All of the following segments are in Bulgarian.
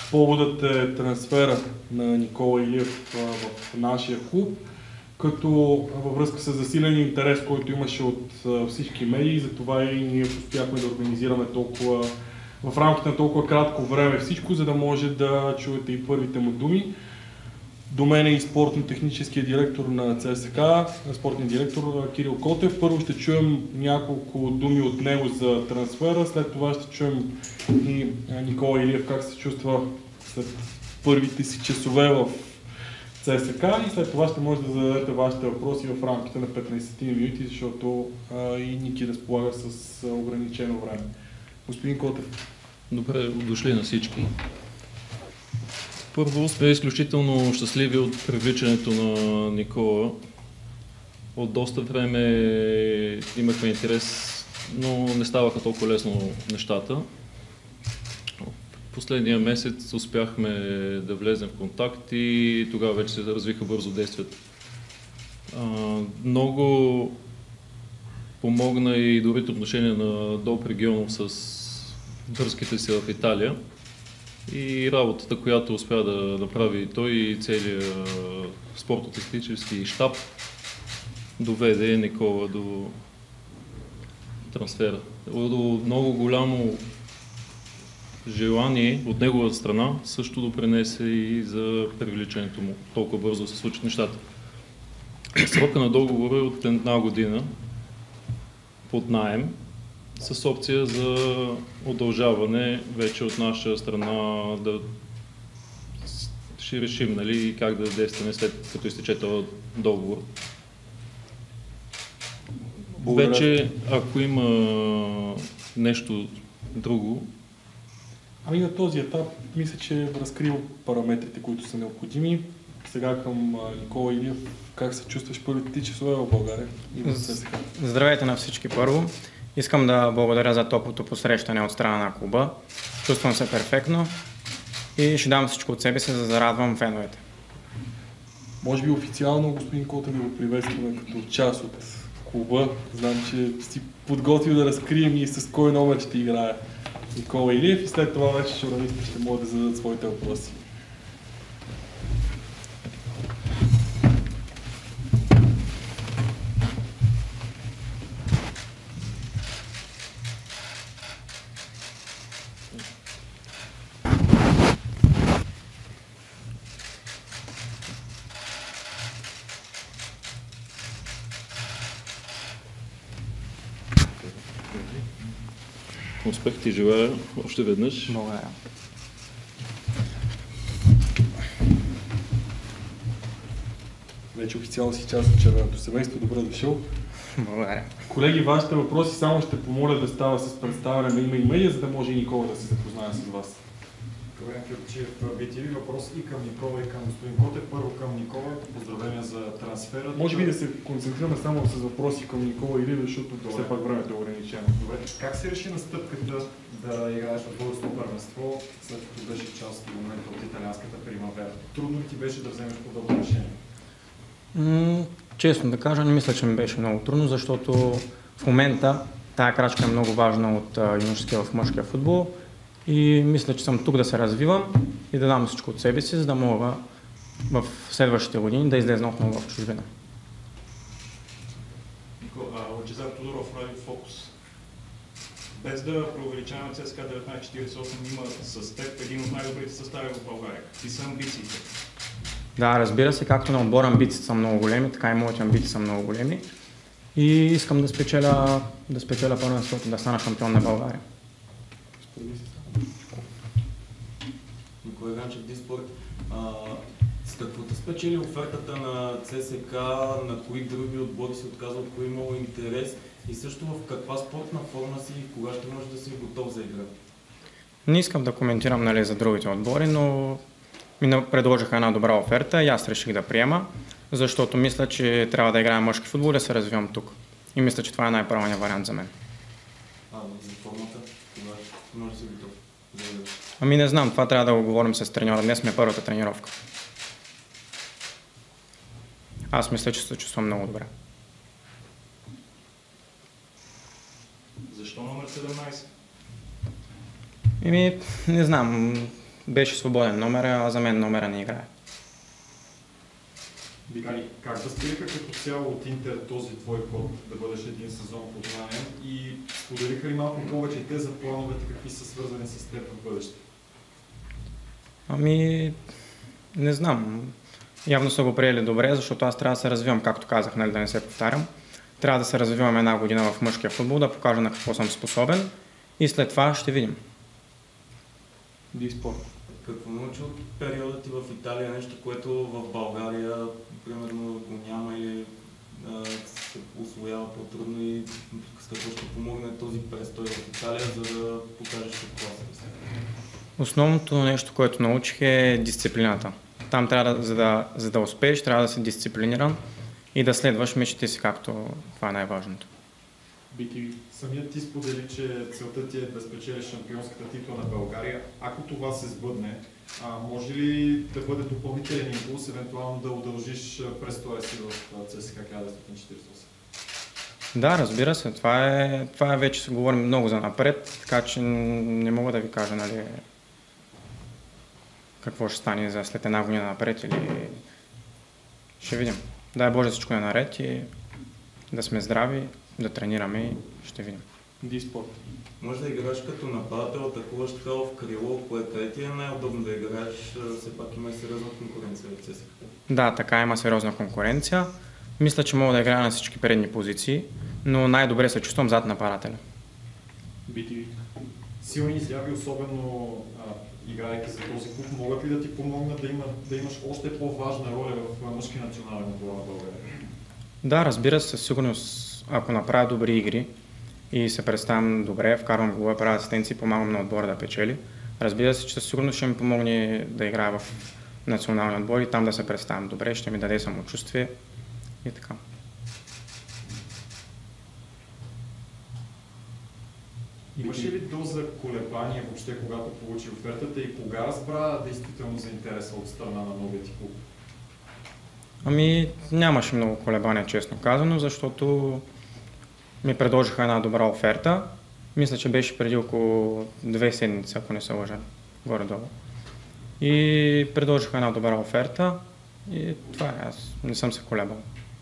Поводът е трансфера на Никола Илиев в нашия клуб, като във връзка с засилен интерес, който имаше от всички медии, затова и ние успяхме да организираме толкова в рамките на толкова кратко време всичко, за да може да чуете и първите му думи. До мен е и спортно-техническия директор на ЦСК, спортният директор Кирил Котев. Първо ще чуем няколко думи от него за трансфера, след това ще чуем и Никола Илиев как се чувства след първите си часове в ЦСК и след това ще може да зададете вашите въпроси в рамките на 15 минути, защото и Ники разполага с ограничено време. Господин Котев. Добре дошли на всички. Първо сме изключително щастливи от привличането на Никола. От доста време имахме интерес, но не ставаха толкова лесно нещата. Последния месец успяхме да влезем в контакт и тогава вече се развиха бързо действията. Много помогна и добрите отношения на Долп Регионов с връзките си в Италия и работата, която успя да направи той и целият спортно-технически щаб доведе Никола до трансфера. До много голямо желание от негова страна също допринесе и за привличането му. Толкова бързо се случат нещата. Срока на договора е от 1 година под наем, с опция за удължаване вече от наша страна да ще решим, нали, как да действаме след като изтече този договор. Благодаря. Вече, ако има нещо друго. Ами на този етап мисля, че разкрил параметрите, които са необходими. Сега към Никола Илиев, как се чувстваш първите ти часове в България? Здравейте на всички първо. Искам да благодаря за топлото посрещане от страна на клуба. Чувствам се перфектно и ще дам всичко от себе си, за да зарадвам феновете. Може би официално господин Котев да го приветстваме като част от клуба. Знам, че си подготвил да разкрием и с кой номер ще играе Никола Илиев и след това вече журналистите ще могат да зададат своите въпроси. Успех ти желая още веднъж. Благодаря. Вече официално си част от червеното семейство. Добре дошъл. Благодаря. Колеги, вашите въпроси само ще помоля да става с представяне на име и медия, за да може и Никола да се запознае с вас. Калоян Кирчиев, BTV. Въпрос и към Никола, и към господин Котев. Първо към Никола. Поздравления за трансфера. Може би да се концентрираме само с въпроси към Никола Илиев, защото все пак времето е ограничено. Добре. Как се реши настъпката да играеш в българското първенство, след като беше част до момента от италианската примавера? Трудно ли ти беше да вземеш подобно решение? Честно да кажа, не мисля, че ми беше много трудно, защото в момента тая крачка е много важна от юношеския в мъжкия футбол и мисля, че съм тук да се развивам и да дам всичко от себе си, за да мога в следващите години да излезна отново в чужбина. Лъчезар Тодоров, Радио Фокус. Без да преувеличаваме ЦСКА 1948 има с теб един от най-добрите състави в България. Какви са амбициите? Да, разбира се, както на отбора амбициите са много големи, така и моите амбиции са много големи. И искам да спечеля първенството, да стана шампион на България. Николай Ганчев, Диспорт. С каквото спечели офертата на ЦСК, на кои други отбори се отказва, от кои имало интерес и също в каква спортна форма си и кога ще можеш да си готов за игра? Не искам да коментирам за другите отбори, но ми предложиха една добра оферта и аз реших да приема, защото мисля, че трябва да играя мъжки футбол и да се развивам тук. И мисля, че това е най-правилният вариант за мен. За формата? Кога може да си готов? Ами не знам, това трябва да го говорим с треньора. Днес ми е първата тренировка. Аз мисля, че се чувствам много добре. Защо номер 17? Не знам. беше свободен номер, а за мен номера не играе. Виталий, как възприеха като цяло от Интер този твой ход да бъдеш един сезон под наем и споделиха ли малко повече те за плановете, какви са свързани с теб в бъдеще? Ами, не знам. Явно са го приели добре, защото аз трябва да се развивам, както казах, нали, да не се повтарям. Трябва да се развивам една година в мъжкия футбол, да покажа на какво съм способен и след това ще видим. Диспорт. Какво научи от периода ти в Италия, нещо, което в България, примерно, го няма или се усвоява по-трудно и с какво ще помогне този престой в Италия, за да покажеш какво си? Основното нещо, което научих е дисциплината. Там трябва за да успееш, трябва да си дисциплиниран и да следваш мечтите си, както това е най-важното. BTV. Самият ти сподели, че целта ти е да спечелиш шампионската титла на България. Ако това се сбъдне, може ли да бъде допълнителен импулс, евентуално да удължиш престоя си в ЦСКА 1948? Да, разбира се. Това е вече се говорим много за напред, така че не мога да ви кажа, нали, какво ще стане за след една година напред или ще видим. Дай Боже всичко е наред и да сме здрави, да тренираме и ще видим. Диспорт. Може да играеш като нападател, атакуваш така в крило, къде ти е най-удобно да играеш, все пак има и сериозна конкуренция в ЦСКА. Да, така има сериозна конкуренция. Мисля, че мога да играя на всички предни позиции, но най-добре се чувствам зад нападателя. BTV. Силни изяви, особено играйки за този клуб, могат ли да ти помогнат да имаш още по-важна роля в мъжки национален отбор на България? Да, разбира се, със сигурност, ако направя добри игри и се представям добре, вкарвам голове, правя асистенции, помагам на отбора да печели. Разбира се, че със сигурност ще ми помогне да играя в националния отбор и там да се представям добре, ще ми даде самочувствие и така. Имаше ли доза колебания въобще, когато получи офертата и кога разбра действително за интереса от страна на новия ти клуб? Ами нямаше много колебания, честно казано, защото ми предложиха една добра оферта. Мисля, че беше преди около 2 седмици, ако не се лъжа, горе-долу. И предложиха една добра оферта и това е, аз не съм се колебал.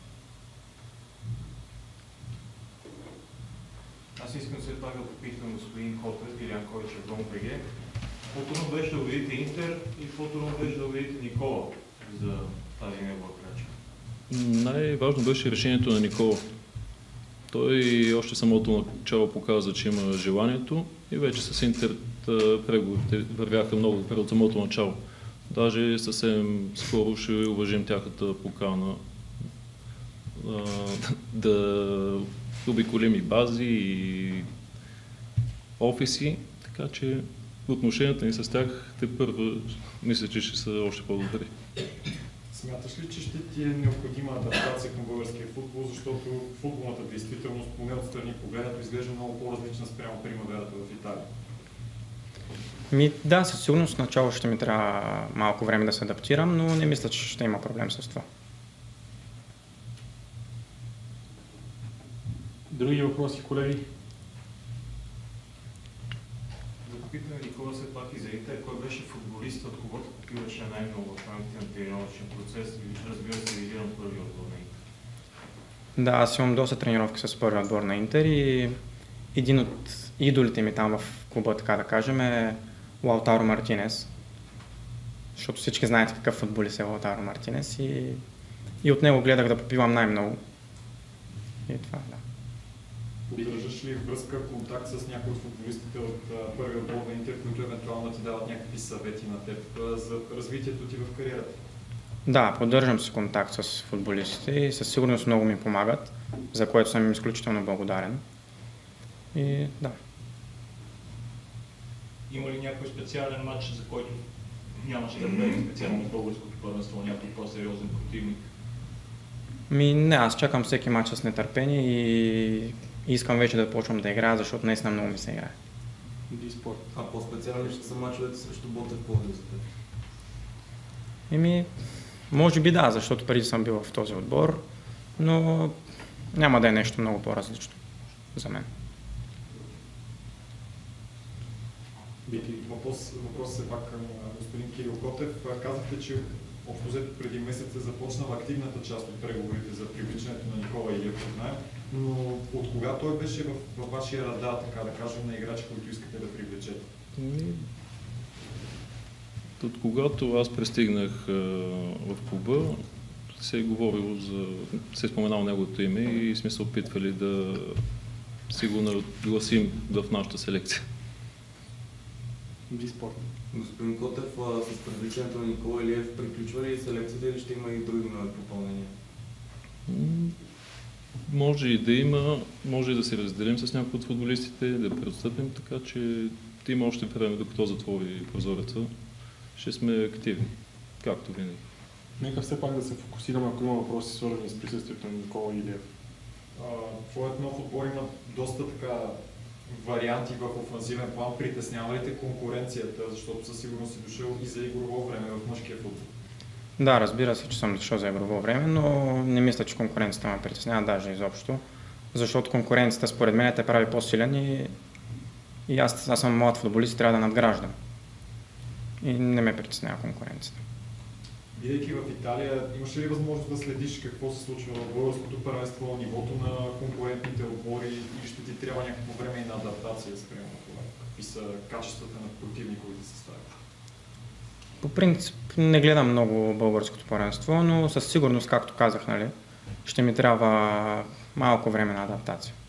Аз искам след това да попитам господин Хотев, Илиян Койчев, БГ. По-трудно беше да убедите Интер и по-трудно беше да убедите Никола за тази негова крачка. Най-важно беше решението на Никола. Той още самото начало показа, че има желанието и вече с Интер преговорите вървяха много добре от самото начало. Даже съвсем скоро ще уважим тяхната покана да обиколим и бази, и офиси, така че отношенията ни с тях те първа мисля, че ще са още по-добри. Смяташ ли, че ще ти е необходима адаптация към българския футбол, защото футболната действителност, поне отстрани погледнато, изглежда много по-различна спрямо примаверата в Италия? Да, със сигурност в начало ще ми трябва малко време да се адаптирам, но не мисля, че ще има проблем с това. Други въпроси, колеги? Да попитаме Никола все пак и за Интер, кой беше футболистът, от когото копираше най-много в рамките на тренировъчен процес и разбира се визиран първи отбор на Интер? Да, аз имам доста тренировки с първия отбор на Интер и един от идолите ми там в клуба, така да кажем, е Лаутаро Мартинес. Защото всички знаете какъв футболист е Лаутаро Мартинес и от него гледах да попивам най-много. И това, да. Поддържаш ли връзка, контакт с някои от футболистите от първия отбор на Интер, които евентуално ти дават някакви съвети на теб за развитието ти в кариерата? Да, поддържам си контакт с футболистите и със сигурност много ми помагат, за което съм им изключително благодарен. И да. Има ли някой специален матч, за който нямаше да бъде специално в българското първенство, някой по-сериозен противник? Не, аз чакам всеки матч с нетърпение и искам вече да почвам да играя, защото наистина много ми се играе. Диспорт. А по-специално ще са мачовете срещу Ботев Пловдив за теб? Може би да, защото преди съм бил в този отбор, но няма да е нещо много по-различно за мен. Въпрос е пак към господин Кирил Котев. Казахте, че общо взето преди месец е започнала активната част от преговорите за привличането на Никола Илиев под наем, но от кога той беше във вашия радар, така да кажем, на играчи, които искате да привлечете? От когато аз пристигнах в клуба, се е говорило се е споменало неговото име и сме се опитвали да си го нагласим в нашата селекция. Спорт. Господин Котев, с привличането на Никола Илиев приключва ли селекцията или ще има и други нови попълнения? Може и да има, може и да се разделим с някои от футболистите, да преотстъпим, така че има още време, докато затвори прозореца. Ще сме активни, както винаги. Нека все пак да се фокусираме, ако има въпроси, свързани с присъствието на Никола Илиев. Твоят нов отбор има доста така варианти в офанзивен план. Притеснява ли те конкуренцията, защото със сигурност си дошъл и за игрово време в мъжкия футбол? Да, разбира се, че съм дошъл за игрово време, но не мисля, че конкуренцията ме притеснява даже изобщо, защото конкуренцията според мен те прави по-силен и аз съм млад футболист и трябва да надграждам. И не ме притеснява конкуренцията. Бидейки в Италия, имаш ли възможност да следиш какво се случва в българското първенство, нивото на конкурентните отбори и ще ти трябва някакво време и на адаптация спрямо това? Какви са качествата на противниковите състави? По принцип не гледам много българското първенство, но със сигурност, както казах, ще ми трябва малко време на адаптация.